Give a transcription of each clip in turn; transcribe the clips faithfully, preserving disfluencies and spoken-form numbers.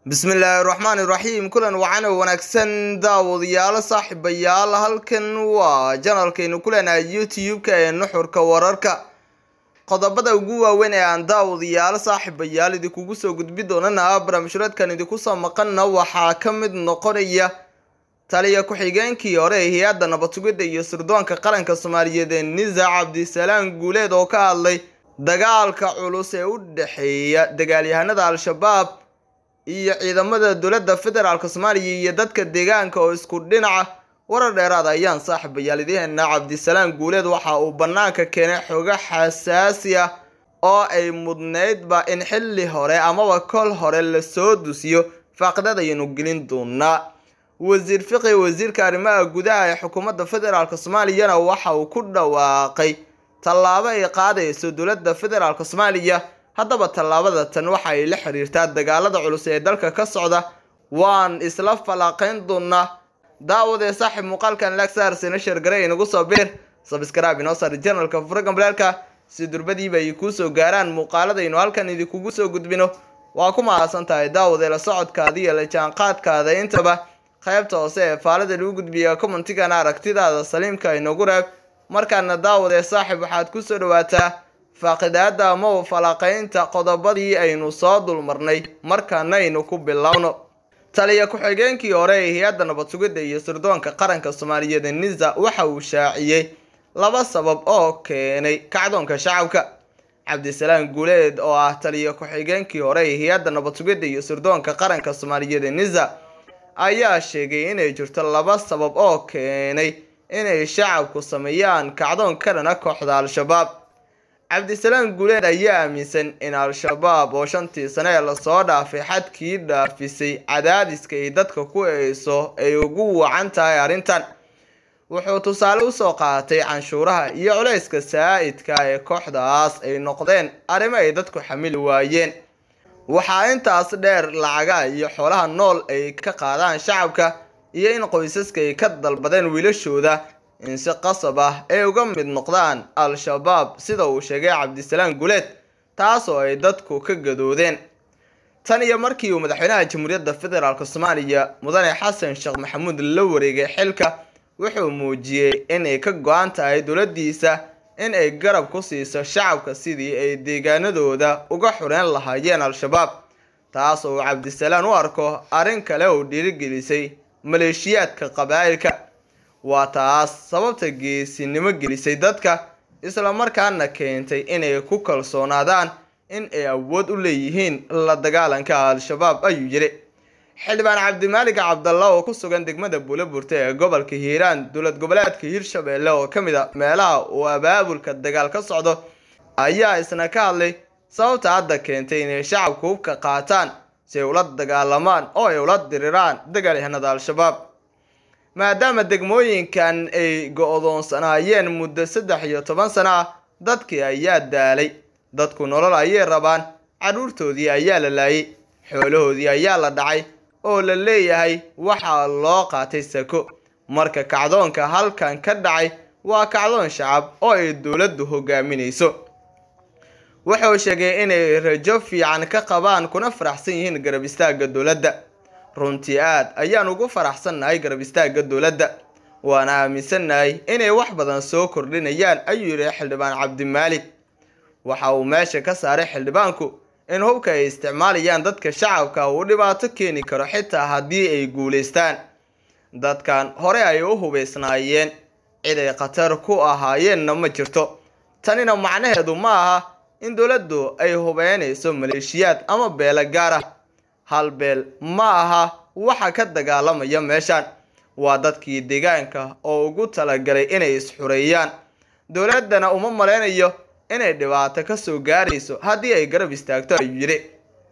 بسم الله الرحمن الرحيم كلن وعنا ونكسن داود يالا صاحب يالا هلكن وجنالكينو كلنا يوتيوب كاين نحور كوراركا qodobada ugu waaweyn ee aan daawadayaal saaxiibayaal idinku ugu soo gudbi doonana barnaamijyadan idinku soo maqana waxa ka mid noqonaya taliya ku xigeenkii hore ee hay'adda nabadsugidda iyo sirdoonka qaranka Soomaaliyeed ee Niza Cabdisalaan Guuleed oo ka hadlay dagaalka culus ee u dhaxeeya dagaalyahanada Al-Shabaab iyo ciidamada dawladda federaalka Soomaaliya iyo dadka deegaanka oo isku dhinaca warar dheeraad ayaan saaxiibayaalideena Cabdisalaan Guuleed waxa uu banaanka keenay xoga xasaasi ah oo ay mudnaydba in xilli hore ama kol hore la soo dusiyo faqdada inuu gelin doona wasiir fiqi wasiirka arrimaha gudaha ee xukuumadda federaalka Soomaaliya waxa uu ku dhawaaqay tallaabo ay qaadayso dawladda federaalka Soomaaliya haddaba tallaabada tan waxa ay la xiriirtaa dagaalada culus ee dalka ka socda waan isla falaqayn doonaa daawade saaxiib muuqaalkan like saar sina share garay inagu soo bir subscribe inoo saar channelka furagan balaalka si durbadiiba ay ku soo gaaraan muuqaalada inuu halkan idinku soo gudbino waa ku mahadsan tahay daawade la socodkaada iyo la jaanqaadkaada intaba qaybta hoose ee faalada lagu gudbiyo commentiga aragtidaada saliimka inagu reeb markaana daawade saaxiib waxaad ku soo dhawaataa faaqidaada ama falaqaynta qodobadii aynu soo dulmarnay markaana aynu ku bilowno taliya ku xigeenkii hore ee hay'adda nabadsugidda iyo sirdoonka qaranka Soomaaliyeed Niza waxa uu shaaciyay laba sabab oo keenay kacdoonka shacabka Cabdisalaan Guuleed oo ah taliya ku xigeenkii hore ee hay'adda nabadsugidda iyo sirdoonka qaranka Soomaaliyeed Niza ayaa sheegay inay jirto laba sabab oo keenay inay shacabku sameeyaan kacdoon ka dhan ah kooxda Al-Shabaab Cabdisalaan Guuleed ayaa aaminsan in Al-Shabaab oo shantii sano ee la soo dhaafay xadkii dhaafisay cadaadiska ay dadka ku eeyso ay ugu wacan tahay arrintan wuxuu tusaale u soo qaatay canshuuraha iyo culayska saa'idka ee kooxdaas ay noqdeen arrimo ay dadku xamil waayeen waxa intaas dheer lacaga iyo xoolaha nool ay ka qaadaan shacabka iyo in qoysaska ay ka dalbadeen wiilashooda in si qasab ah ay uga mid noqdaan Al-Shabaab sida uu sheegay Cabdisalaan Guuleed taas oo ay dadku ka gadoodeen tan iyo markii uu madaxweynaha Jamhuuriyadda Federaalka Soomaaliya Mudane Xasan Sheekh Maxamuud la wareegay xilka wuxuu muujiyay in ay ka go'an tahay dawladdiisa in ay garab ku siiso shacabka sidii ay deegaanadooda uga xureen lahaayeen Al-Shabaab taas oo Cabdisalaan u arko arrin kale oo dhiirigelisay maleeshiyaadka qabaa'ilka waa taas sababta geesinimo gelisay dadka isla markaana keentay inay ku kalsoonaadaan in ay awood u leeyihiin la dagaalanka Al-Shabaab ayuu yiri xildhibaan Cabdimaalik Cabdalla oo ku sugan degmada Buulaburta ee gobolka Hiiraan dawlad goboleedka Hiirshabelle oo kamid ah meelaha uu abaabulka dagaal ka socdo ayaa isna ka hadlay sababta hadda keentay inay shacabku ka qaataan si ay ula dagaalamaan oo ay ula diriraan dagaalyahanada Al-Shabaab maadaama degmooyinkan ay go'doonsanaayeen muddo saddex iyo toban sano ah dadkii ayaa daalay dadku nolol ayay rabaan caruurtoodii ayaa la laayay xoolahoodii ayaa la dhacay oo la leeyahay waxa loo qaatay sako marka kacdoonka halkan ka dhacay waa kacdoon shacab oo ay dawladdu hogaaminayso wuxuu sheegay inay rajo fiican ka qabaan kuna faraxsan yihiin garab istaagga dawladda runtii aad ayaan ugu faraxsanahay garab istaagga dawladda waana aaminsanahay inay wax badan soo kordhinayaan ayuu yiri xildhibaan Cabdimaalik waxa uu meesha ka saaray xildhibaanku in hubka ay isticmaalayaan dadka shacabka uu dhibaato keeni karo xitaa haddii ay guuleystaan dadkan hore ay u hubeysnaayeen cid ay khatar ku ahaayeenna ma jirto tanina macnaheedu ma aha in dawladdu ay hubeynayso maleeshiyaad ama beelo gaar ah hal beel ma aha waxa ka dagaalamaya meeshan waa dadkii deegaanka oo ugu talagalay inay isxureeyaan dawladdana uma maleynayo inay dhibaato ka soo gaarayso haddii ay garab istaagto ayuu yiri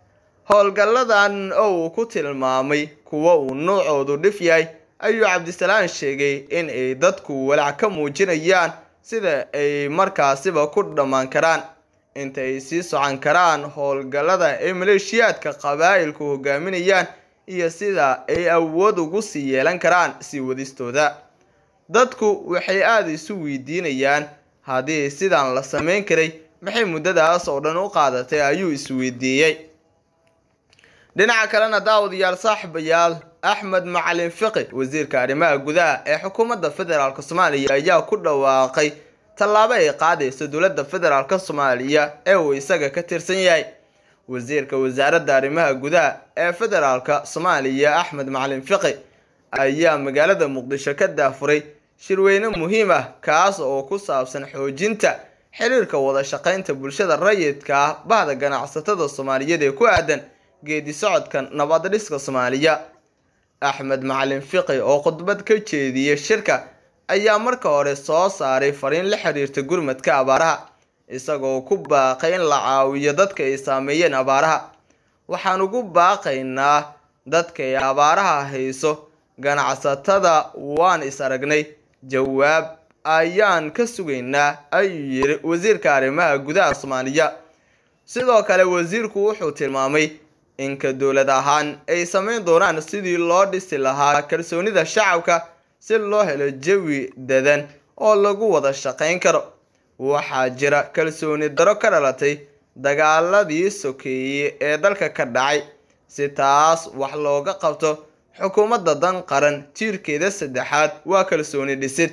howlgalladan oo uu ku tilmaamay kuwa uu noocoodu dhif yahay ayuu Cabdisalaan sheegay in ay dadku walaac ka muujinayaan sida ay markaasiba ku dhamaan karaan inta ay sii socon karaan howlgallada ay maleeshiyaadka qabaa'ilku hogaaminayaan iyo sida ay awood ugu sii yeelan karaan si wadistooda dadku waxay aad isu weydiinayaan haddii sidan la sameyn karay maxay muddadaas oo dhan u qaadatay ayuu is weydiiyay dhinaca kalena daawadayaal saaxiibayaal Axmed Macalin Fiqi wasiirka arrimaha gudaha ee xukuumadda federaalka Soomaaliya ayaa ku dhawaaqay tallaabo ay qaadayso dowladda federaalka Soomaaliya ee uu isaga ka tirsan yahay. wasiirka wasaaradda arrimaha gudaha ee federaalka Soomaaliya Axmed Macalin Fiqi ayaa magaalada Muqdisho ka daafuray shirweyne muhiim ah kaas oo ku saabsan xoojinta xiriirka wada shaqaynta bulshada rayidka ah bahda ganacsatada Soomaaliyeed ee ku aadan geedi socodkan nabad dhiska Soomaaliya. Axmed Macalin Fiqi oo khudbad ka jeediyay shirka ayaa marka hore soo saaray fariin la xiriirta gurmadka abaaraha isagoo ku baaqay in la caawiyo dadka ay saameeyeen abaaraha. waxaan ugu baaqaynaa dadka ay abaaraha hayso ganacsatada waan is aragnay jawaab ayaan ka sugaynaa ayuu yiri wasiirka arrimaha gudaha Soomaaliya. sidoo kale wasiirku wuxuu tilmaamay in ka dowlad ahaan ay sameyn doonaan sidii loo dhisi lahaa kalsoonida shacabka si loo helo jawi dadan oo lagu wada shaqayn karo. waxaa jira kalsooni daro ka dhalatay dagaaladii sokeeyay ee dalka ka dhacay. si taas wax looga qabto xukuumadda dan qaran tiirkeeda saddexaad waa kalsooni dhisid.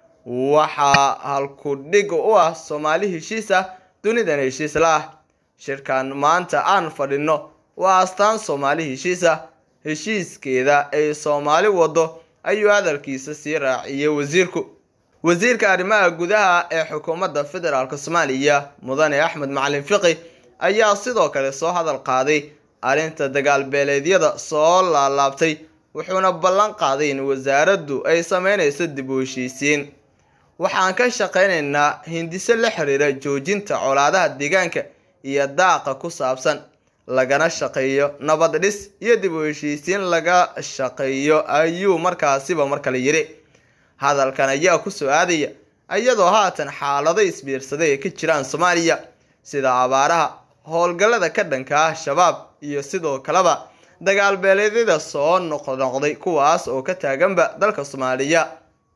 waxaa halku dhig u ah Soomaali heshiis ah dunidan heshiis la ah. shirkan maanta aan fadhino waa astaan Soomaali heshiis ah heshiiskeeda ay Soomaali wado ayuu hadalkiisa sii raaciyay wasiirku. wasiirka arrimaha gudaha ee xukuumadda federaalka Soomaaliya mudane Axmed Macalin Fiqi ayaa sidoo kale soo hadal qaaday arrinta dagaal beeleedyada soo laalaabtay wuxuuna ballan qaaday in wasaaraddu ay sameynayso dib u heshiisiin. waxaan ka shaqaynaynaa hindise la xiriira joojinta colaadaha deegaanka iyo daaqa ku saabsan lagana shaqeeyo nabad dhis iyo dib u heshiisiin laga shaqeeyo ayuu markaasiba markale yiri. hadalkan ayaa ku soo aadaya iyadoo haatan xaalado isbiirsaday ay ka jiraan Soomaaliya sida abaaraha howlgallada ka dhanka ah shabaab iyo sidoo kaleba dagaal beeleedyada soo noqnoqday kuwaas oo ka taaganba dalka Soomaaliya.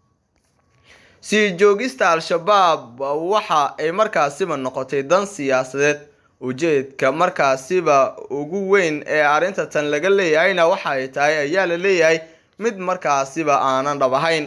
si joogista al-shabaab waxa ay markaasiba noqotay dan siyaasadeed. ujeedka markaasiba ugu weyn ee arrinta tan laga leeyahayna waxa ay tahay ayaa la leeyahay mid markaasiba aanan dhab ahayn.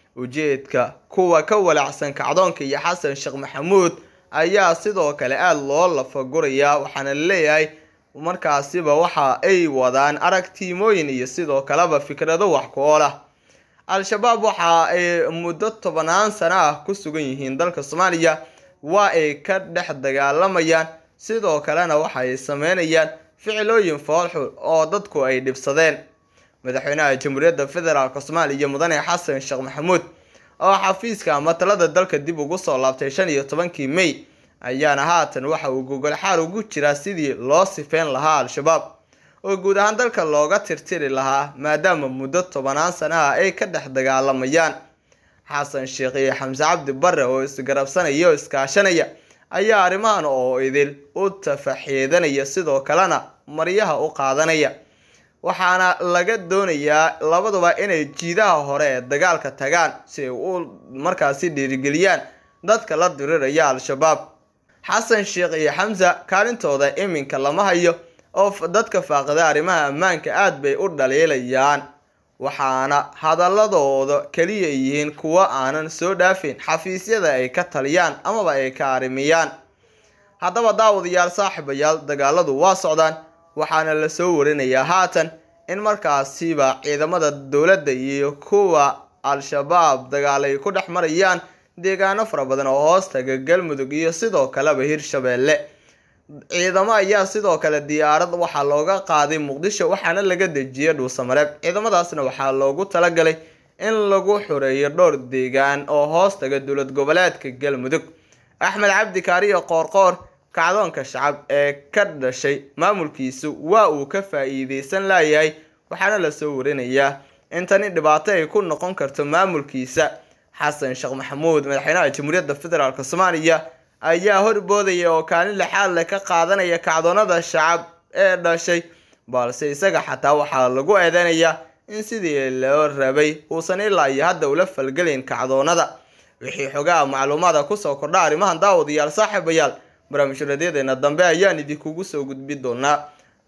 ujeedka kuwa ka walacsan kacdoonka iyo Xasan Sheekh Maxamuud ayaa sidoo kale aad loo lafaguraya waxaana la leeyahay markaasiba waxa ay wadaan aragtiimooyin iyo sidoo kaleba fikrado wax ku ool ah. al-shabaab waxa ay muddo tobanaan sano ah ku sugan yihiin dalka Soomaaliya waa ay ka dhex dagaalamayaan sidoo kalena waxa ay sameynayaan ficilooyin foolxul oo dadku ay dhibsadeen. madaxweynaha Jamhuuriyadda Federaalka Soomaaliya mudane Xasan Sheekh Maxamuud oo xafiiska ama talada dalka dib ugu soo laabtay shan iyo tobankii May ayaana haatan waxa uu gogol xaar ugu jira sidii loo sifeyn lahaa al-shabaab oo guud ahaan dalka looga tirtiri lahaa maadaama muddo tobanaan sano ah ay ka dhex dagaalamayaan. Xasan Sheekh iyo Xamse Cabdi Barre oo isgarabsanaya oo iskaashanaya ayaa arrimahan oo idil u tafaxiidanaya sidoo kalena maryaha u qaadanaya. waxaana laga doonayaa labaduba inay jiidaha hore ee dagaalka tagaan si ay u markaasi dhiirigeliyaan dadka la diriraya al-shabaab. Xasan Sheekh iyo Xamse kaalintooda iminka lama hayo oo dadka faaqida arrimaha ammaanka aad bay u dhaleelayaan waxaana hadaladooda kaliya yihiin kuwa aanan soo dhaafin xafiisyada ay ka taliyaan amaba ay ka arimiyaan. haddaba daawadayaal saaxiibayaal dagaaladu waa socdaan waxaana la soo warinayaa haatan in markaasiba ciidamada dowladda iyo kuwa al-shabaab dagaal ay ku dhex marayaan deegaano fara badan oo hoos taga Galmudug iyo sidoo kaleba Hirshabeelle. ciidamo ayaa sidoo kale diyaarad waxaa looga qaaday Muqdisho waxaana laga dejiyay Dhuusamareeb. ciidamadaasna waxaa loogu talagalay in lagu xoreeyo dhowr deegaan oo hoos taga dowlad goboleedka Galmudug. Axmed Cabdi Kaariyo Qoorqoor kacdoonka shacab ee ka dhashay maamulkiisu waa uu ka faa'iideysan laayay waxaana la soo warinayaa in tani dhibaato ay ku noqon karto maamulkiisa. Xasan Sheekh Maxamuud madaxweynaha Jamhuuriyadda Federaalka Soomaaliya ayaa horboodaya oo kaalin lixaad leh ka qaadanaya kacdoonada shacab ee dhashay balse isaga xataa waxaa lagu eedeynayaa in sidii loo rabay uusan ilaa iyo hadda ula falgelin kacdoonada. wixii xogaa macluumaadka ku soo kordha arrimahan daawadayaal saaxiibayaal barnaamijyadeena dambe ayaan idinku soo gudbin doonaa.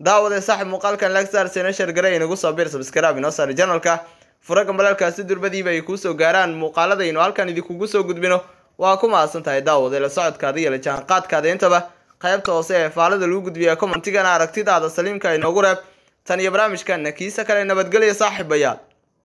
daawade saaxiib muuqaalkan like saar sina share garay inagu soo bir subscribe inoo saar channelka furaga malaalkaasi durbadiiba ay ku soo gaaraan muuqaaladaynu halkan idinku soo gudbino waa ku maasan tahay daawade la socodkaada iyo la jaan qaadkaada intaba qaybta hoose ee faalada lagu gudbiyo commentiga aragtidaada saliimka inoogu reeb tan iyo barnaamijkan kiisa kale nabadgelyo saaxiibayaal.